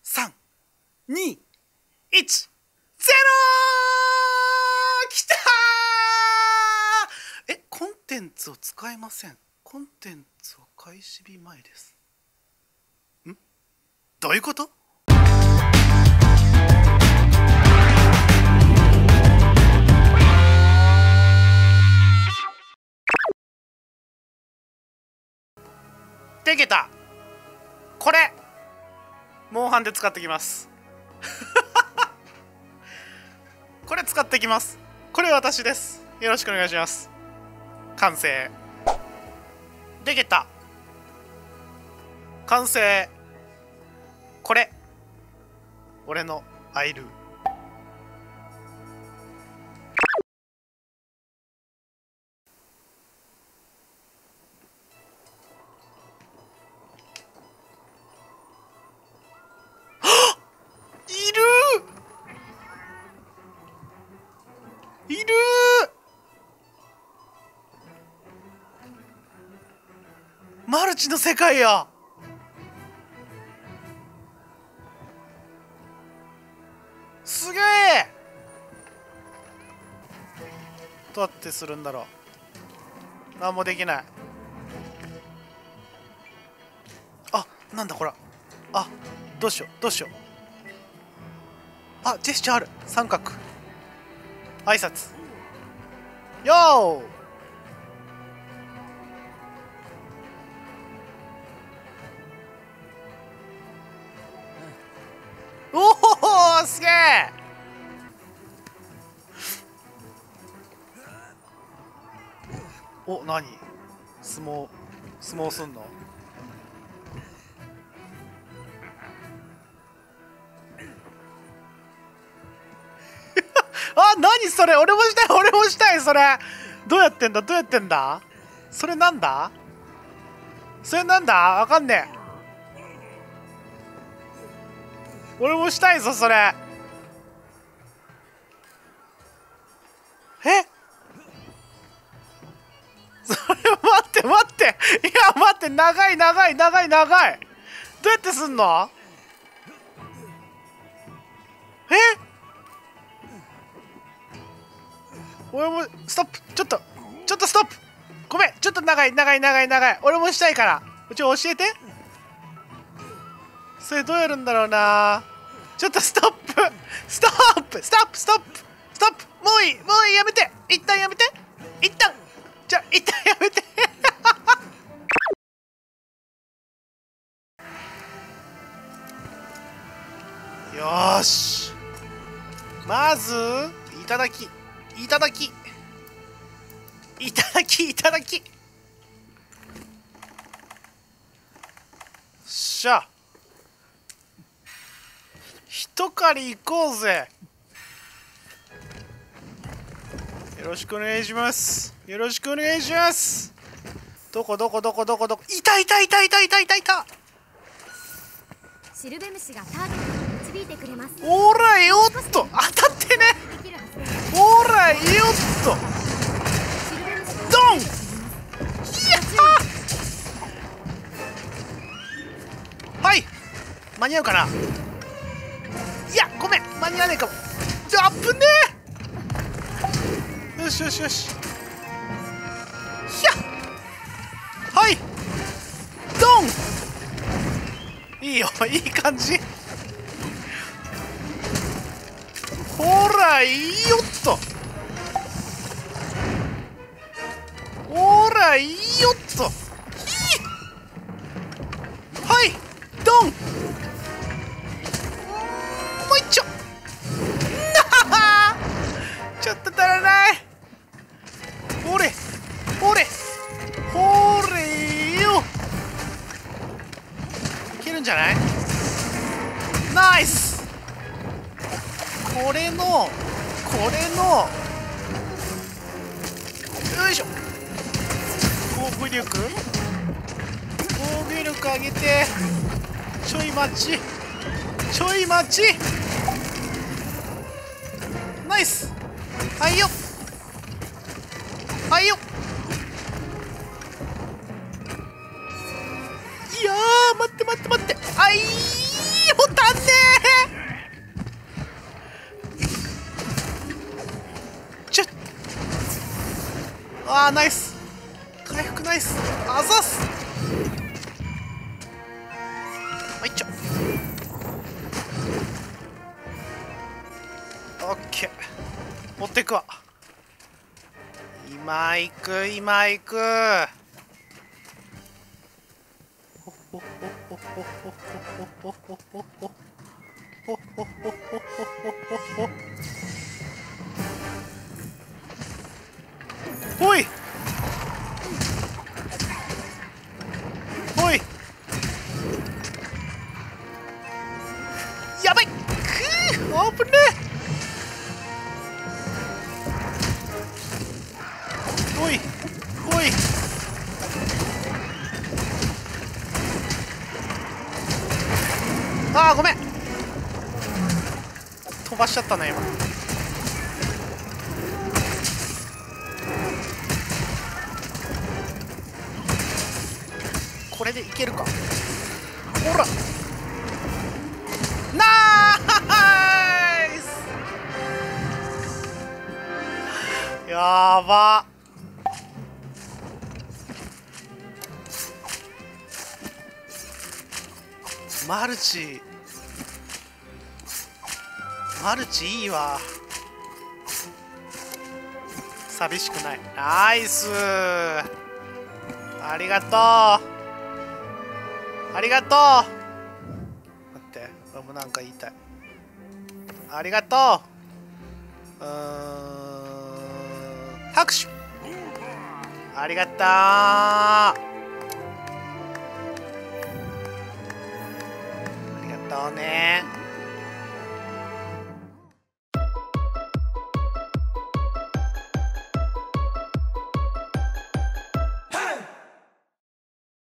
3、2、1、0！きたー！コンテンツを使えません。コンテンツを開始日前です。どういうこと？できた。これモンハンで使ってきますこれ使ってきます。これ私です。よろしくお願いします。完成できた。完成。これ俺のアイルー。いるマルチの世界や。すげえ。どうやってするんだろう。何もできない。あ、なんだこれ。あ、どうしようどうしよう。あ、ジェスチャーある。三角挨拶。よー。おお、すげえ。お、何？相撲すんの？あ、何それ。俺もしたい俺もしたい。それどうやってんだどうやってんだ。それなんだそれなんだ。わかんねえ。俺もしたいぞそれ。それ待って待って。いや待って、長い長い長い長い。どうやってすんの？俺もストップ。ちょっとストップ。ごめん、ちょっと長い長い長い長い。俺もしたいから、教えて。それどうやるんだろうな。ちょっとストップストップストップストップストップ。もういいもういい、やめて。一旦やめて。一旦やめてよーし。まずいただきしゃ、一狩り行こうぜ。よろしくお願いします。よろしくお願いします。どこ。いた。 シルベムシがターゲットに導いてくれます。 おらよっと、当たってね。おらよっと、ドン。いやはい、間に合うかな。いやごめん、間に合わねえかも。あっぶねえ。よし。ひゃはいドン。いいよ、いい感じ。ほらいいよっと。ほらいいよっと。はいドン。もう一丁。ちょっと足らない。ほれよ。いけるんじゃない？ナイス。これのよいしょ。防御力上げて、ちょい待ち。ナイス。はいよ。いやー、待って。あいよ、足んねあーナイス回復ナイスあざっすいっちょオッケー持っていくわ今行く今行くほいほいやばいくー危ねえほいほいあーごめん飛ばしちゃったね今これでいけるかほらナイスやばマルチいいわ寂しくないナイスありがとうありがとう待って俺もなんか言いたいありがとう拍手ありがとうありがとうね